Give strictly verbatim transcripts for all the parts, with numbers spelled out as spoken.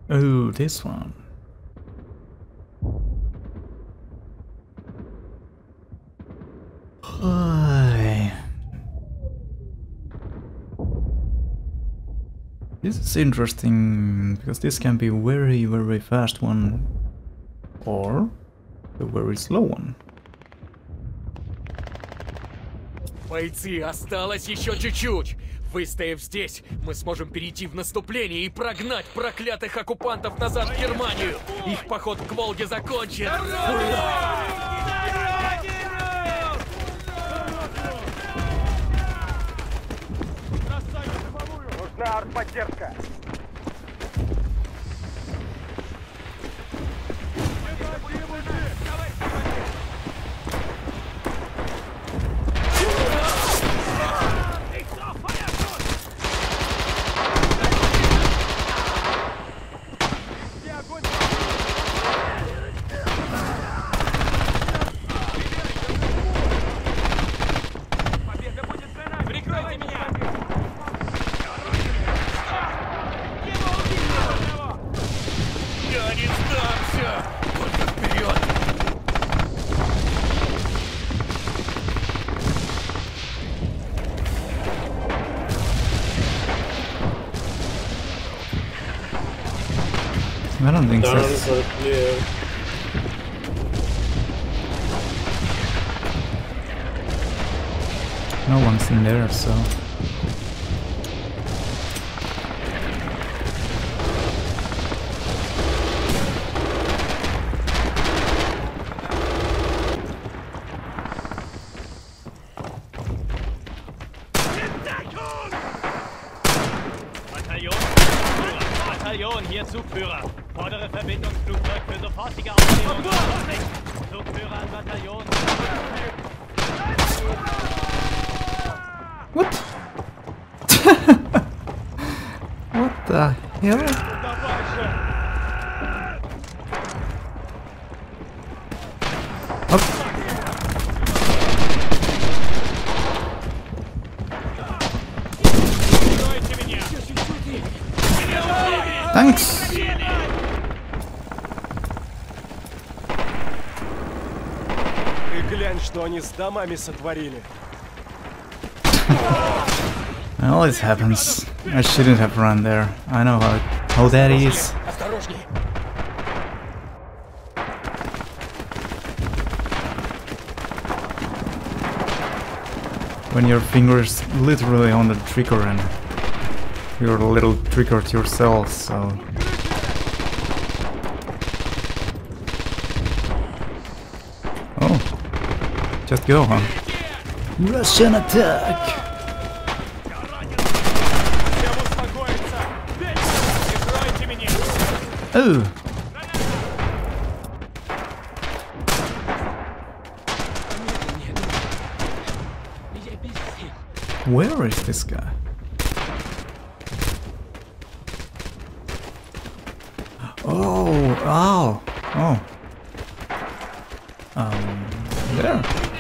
Oh, this one. Hi. This is interesting because this can be very, very fast one or a very slow one. Бойцы, осталось еще чуть-чуть. Выстояв здесь, мы сможем перейти в наступление и прогнать проклятых оккупантов назад в Германию. Их поход к Волге закончен. Ура! Нужна артподдержка. I don't think so. Yeah. No one's in there, so... Bataillon, hier Zugführer. Vordere Verbindungsflugzeug für sofortige Aufklärung. Zugführer an Bataillon. What? What the hell? Up. Thanks. Ты глянь, что они с домами сотворили. Well, this happens. I shouldn't have run there. I know how how that is. When your finger's literally on the trigger and you're a little triggered yourself, so... Oh. Just go, huh? Russian attack! Oh! Where is this guy? Oh, oh, oh. Um, there.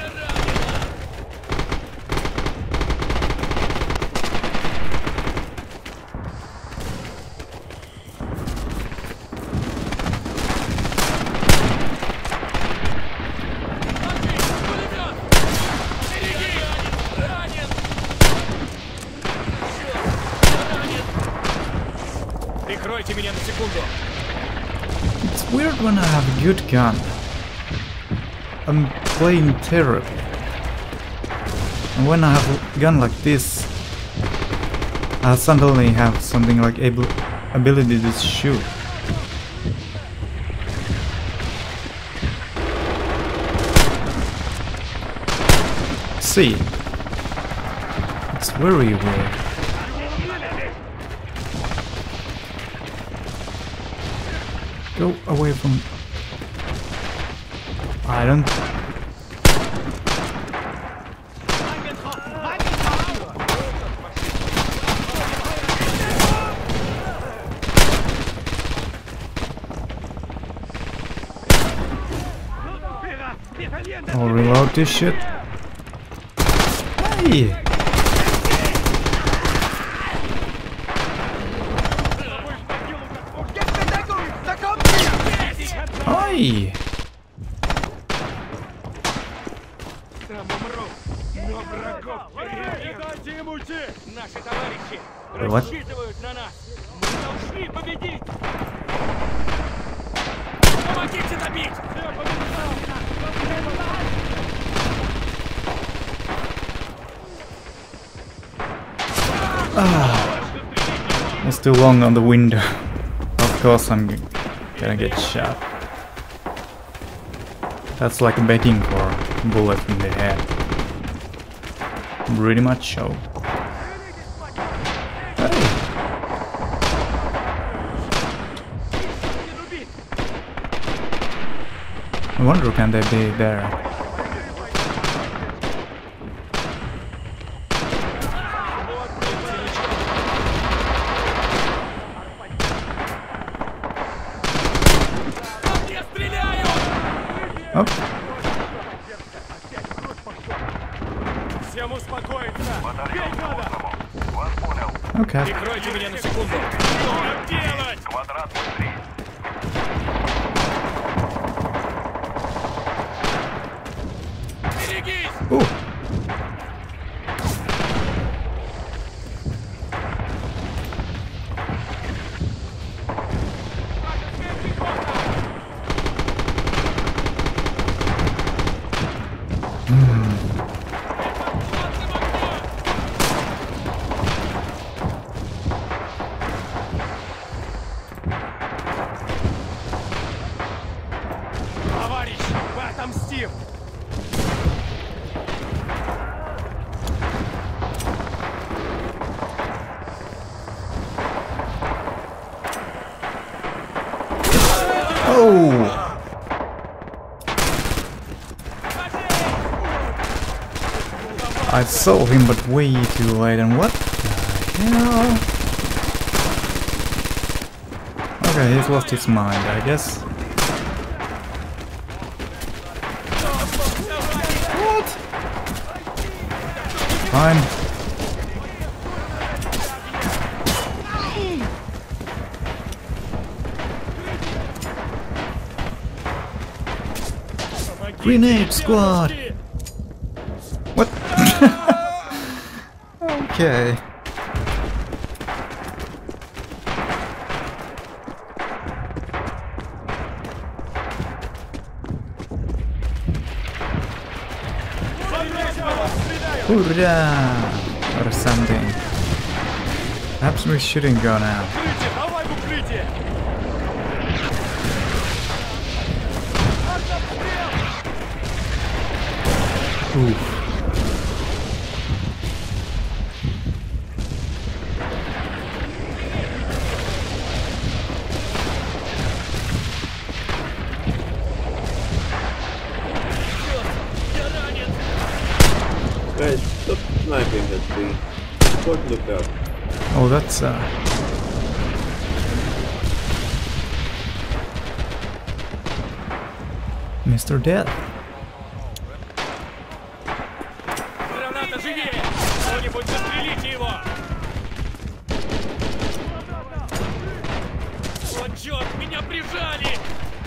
Прикройте меня на секунду. It's weird when I have a good gun. I'm playing terribly. And when I have a gun like this, I suddenly have something like able ability to shoot. See, it's very weird. Go away from... I don't... I'll reload this shit. Hey! Hey! Наши товарищи What? рассчитывают на нас. Мы должны победить. Помогите добить! It's too long on the window. Of course I'm g- gonna get shot. That's like begging for a bullet in the head. Pretty much so. Hey. I wonder, can they be there? Oh. Всем успокоиться! Бей надо! Okay. Прикройте меня на секунду! Что делать? Квадрат внутри. Берегись! Ooh. Товарищ, вы отомстим! Oh! I saw him, but way too late. And what the hell? Okay, he's lost his mind, I guess. What? Fine. Grenade squad! What? Okay. Hurrah! Or something. Perhaps we shouldn't go now. Укрытие! Давай в укрытие! Oof. Guys, stop sniping that tree. Don't look up. Oh, that's uh. Mister Death. Граната, живее! Кто-нибудь застрелите его! Вот черт, меня прижали!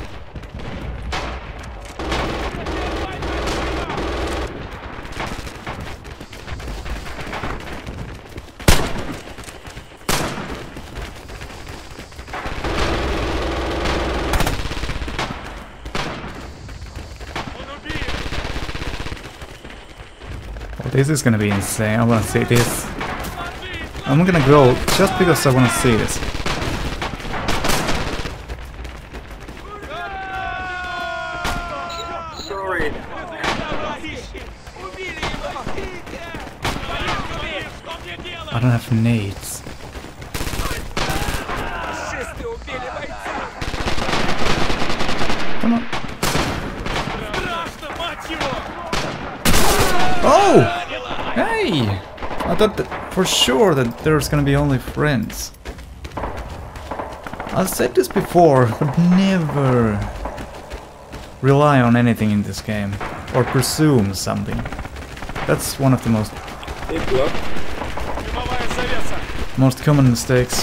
Oh, this is gonna be insane. I wanna see this. I'm gonna go just because I wanna see this. Sorry. I don't have nades. Come on. Страшно, мать его! Oh! Hey! I thought that for sure that there's gonna be only friends. I've said this before, but never rely on anything in this game. Or presume something. That's one of the most Hey, block. Дымовая завеса! most common mistakes.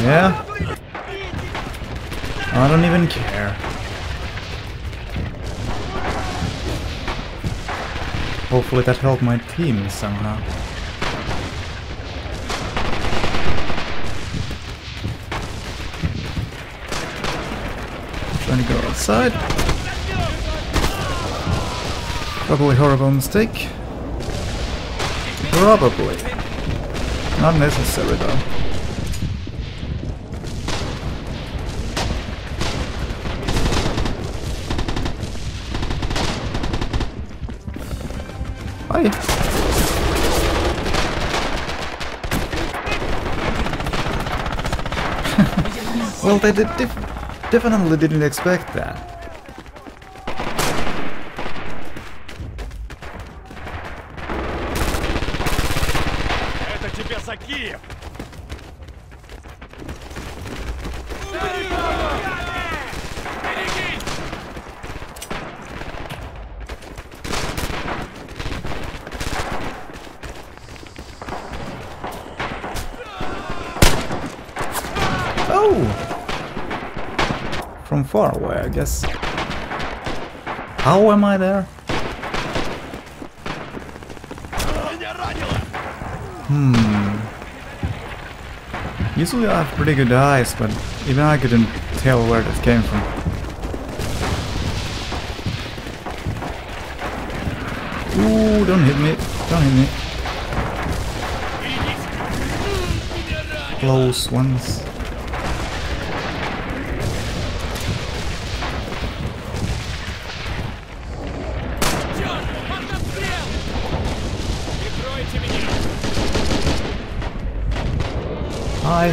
Yeah. I don't even care. Hopefully that helped my team somehow. Trying to go outside. Probably horrible mistake. Probably. Not necessary though. Hi. Well, they did def definitely didn't expect that. Это тебе за Киев! Oh! From far away, I guess. How am I there? Hmm. Usually I have pretty good eyes, but even I couldn't tell where that came from. Ooh, don't hit me. Don't hit me. Close ones. Hi.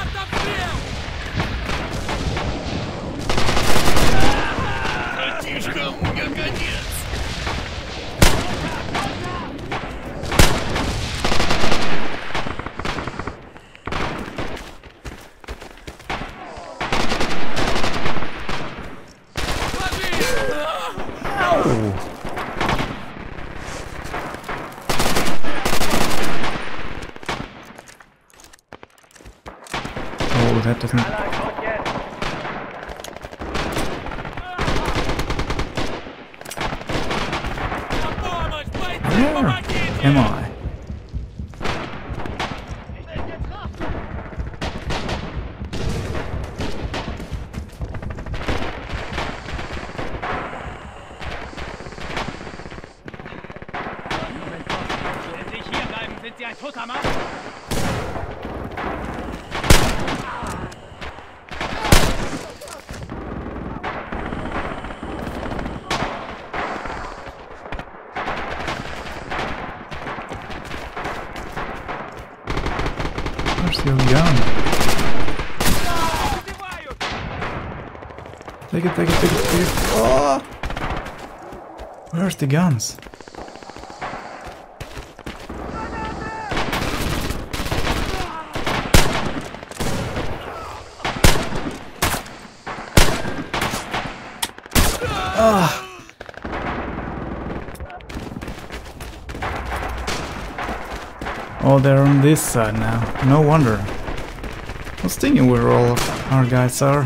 Oh, that doesn't... Where am I? Where's your gun? Take it, take it, take it, take it. Oh! Where's the guns? Ah! Oh, they're on this side now. No wonder. I was thinking where all of our guys are.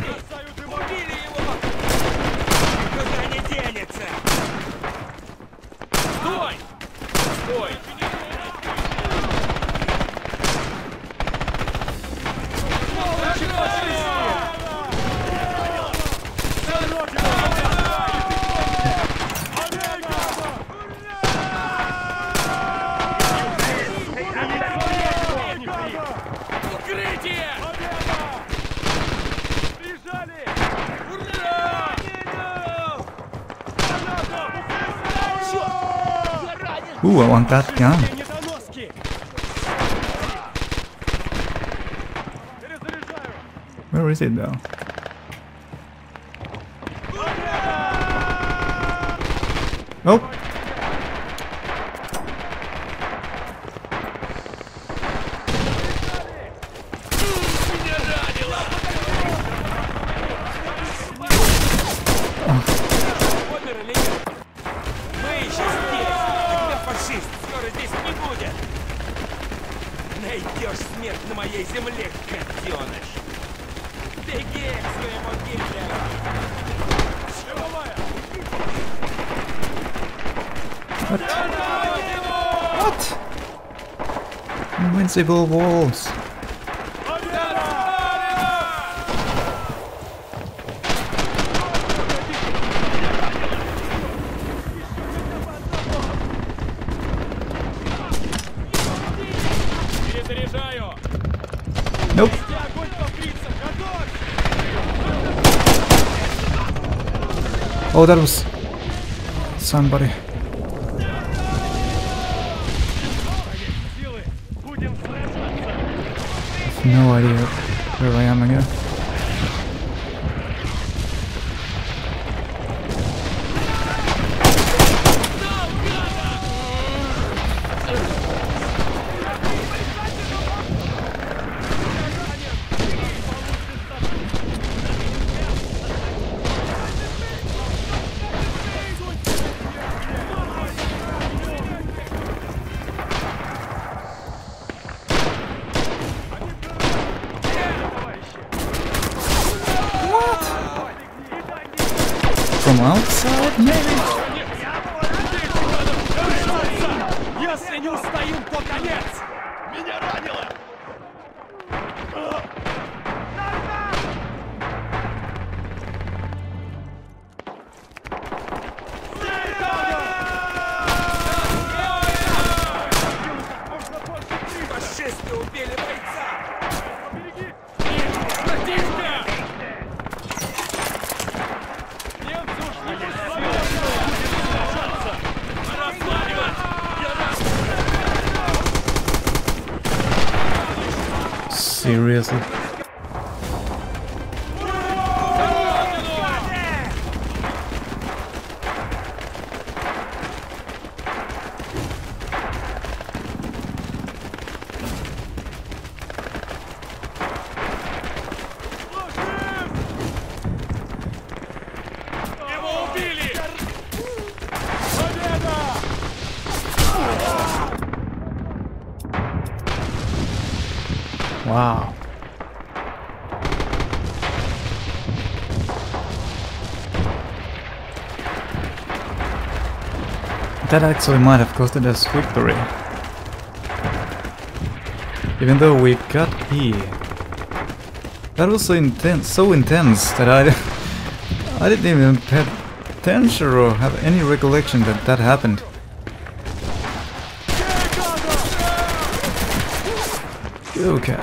Ooh, I want that gun. Where is it though? Oh! Найдешь смерть на моей земле, котеныш! Беги к своему Гитлеру! What? What? Invincible walls. Перезаряжаю! Nope. Огонь по фрицам! Готовь! Oh, that was somebody. Силы! Будем сражаться! No idea where I am again. From outside, maybe? Если не устоим, то конец! Меня ранило! Фашисты убили бойца! Противник! Немцы ушли без сил! Пора сваливать! Seriously? Его убили! Wow. That actually might have costed us victory. Even though we got E. That was so intense, so intense that I, I didn't even pay attention or have any recollection that that happened. Okay.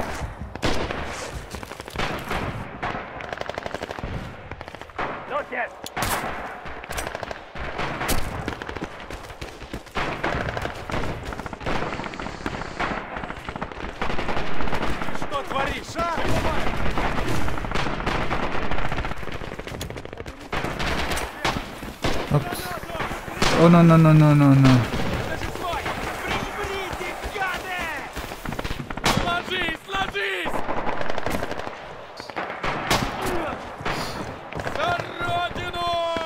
Что творишь, а? Oops. Oh no no no no no no. Приберите, гады! Ложись, ложись! За родину!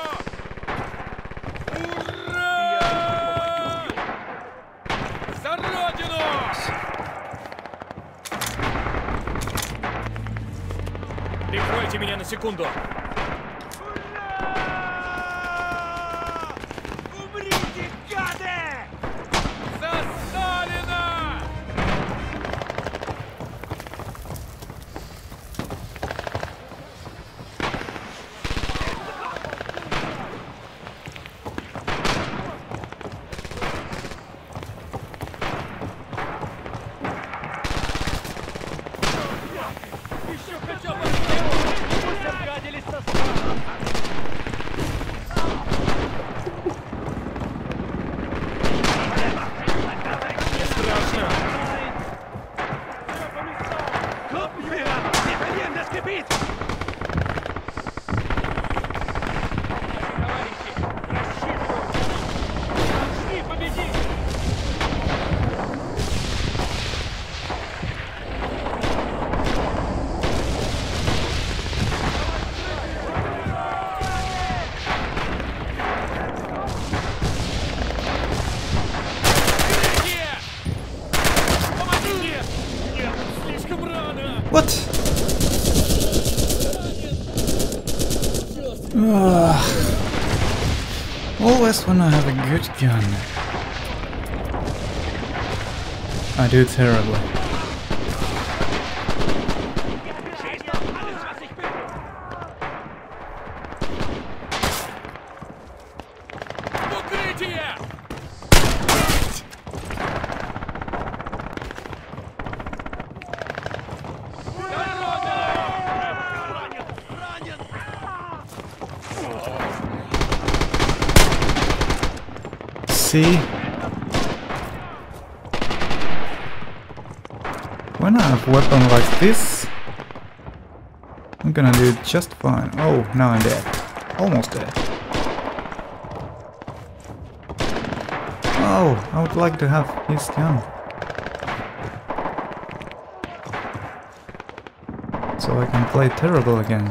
Ура! За родину! Прикройте меня на секунду. Умрите, гады! За Сталина! Еще хотя бы пусть обгадились со Always when I have a good gun, I do terribly. See? When I have a weapon like this, I'm gonna do just fine. Oh, now I'm dead. Almost dead. Oh, I would like to have his gun. So I can play terrible again.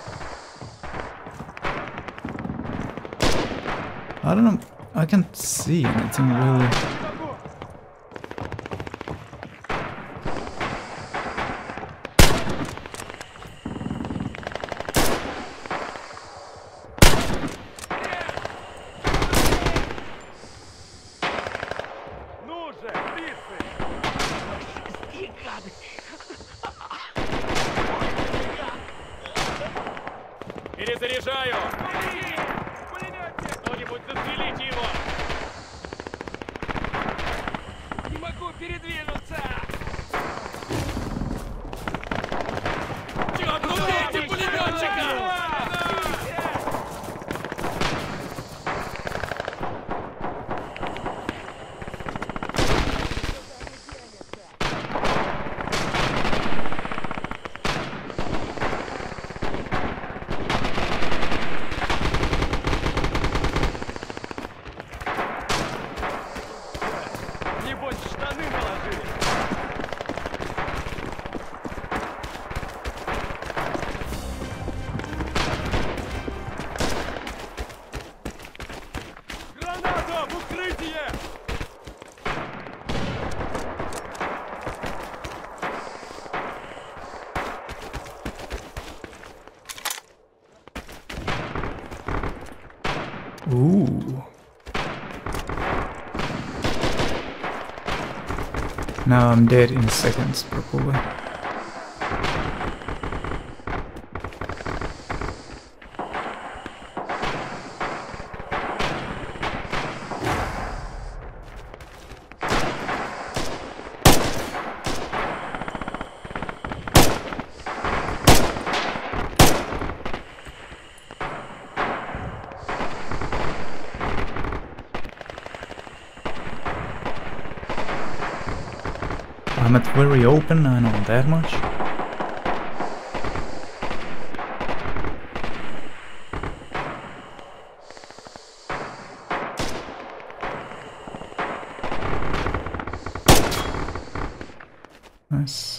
I don't know. I can't see anything really. Перезаряжаю! Кто-нибудь застрелите его! Не могу передвинуться! Черт, убейте пулеметчика! Ooh. Now I'm dead in seconds, probably. I'm not very open, I know that much. Nice.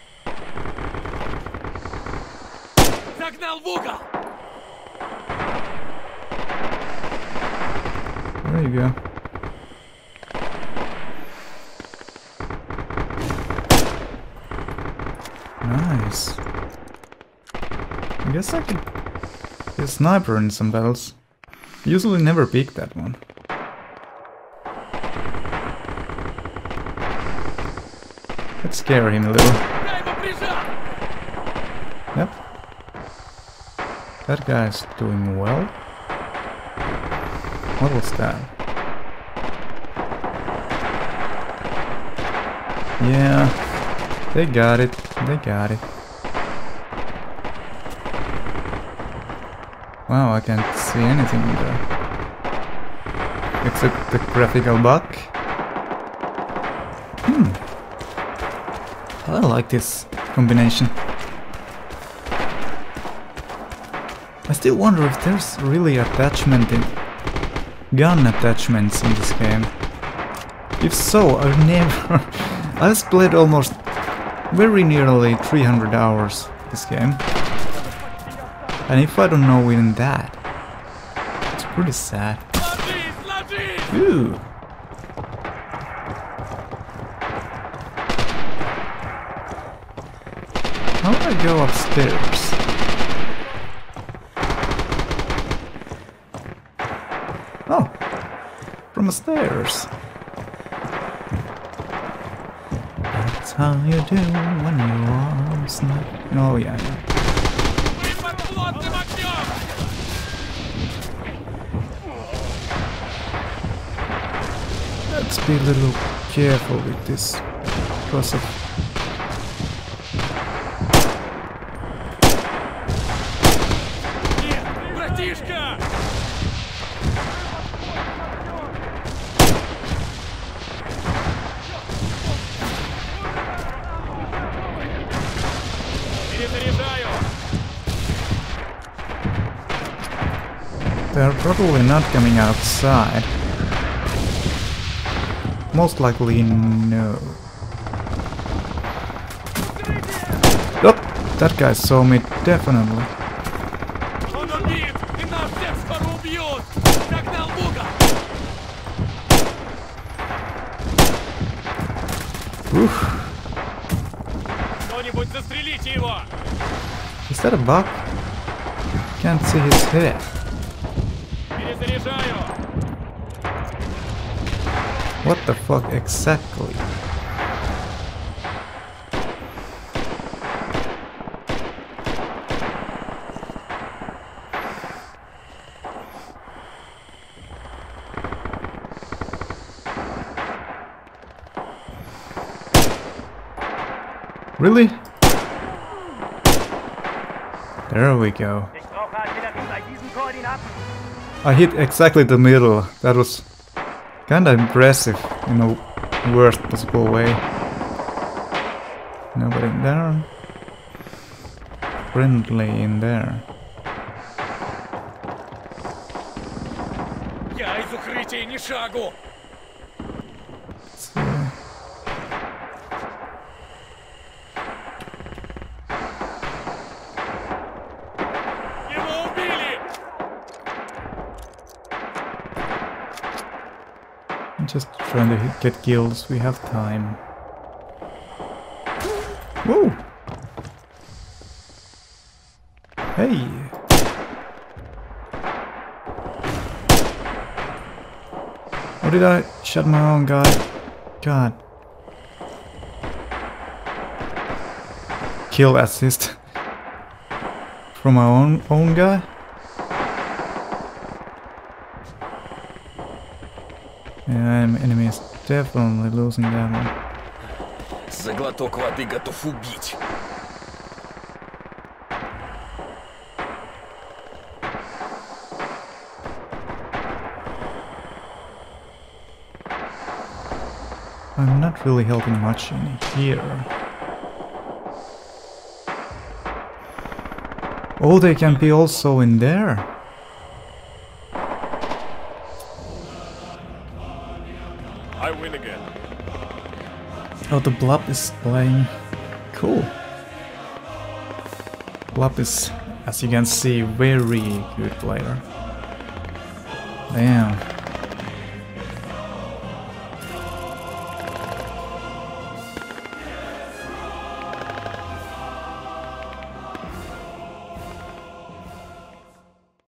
Загнал в угол! There you go. Nice. I guess I could be a sniper in some battles. Usually never pick that one. Let's scare him a little. Yep. That guy's doing well. What was that? Yeah. They got it. They got it. Wow, I can't see anything there. Except the graphical bug. Hmm. I like this combination. I still wonder if there's really attachment in gun attachments in this game. If so, I've never... I've played almost very nearly three hundred hours this game. And if I don't know even that, it's pretty sad. Ooh. How do I go upstairs? Oh, from the stairs. That's how you do when you are snap. Oh yeah, yeah. Let's be a little careful with this because of they're probably not coming outside. Most likely no. Oh, that guy saw me definitely. Oof. Is that a bug? Can't see his head. What the fuck exactly? Really? There we go. I hit exactly the middle. That was kinda impressive in a worst possible way. Nobody in there. Friendly in there. So, just trying to get kills, we have time. Whoa! Hey! Or did I shot my own guy? God. Kill assist from my own own guy? Yeah, enemy is definitely losing that one. За глоток воды готов убить. I'm not really helping much in here. Oh, they can be also in there. I win again. Oh, the Blob is playing. Cool. Blob is, as you can see, very good player. Damn.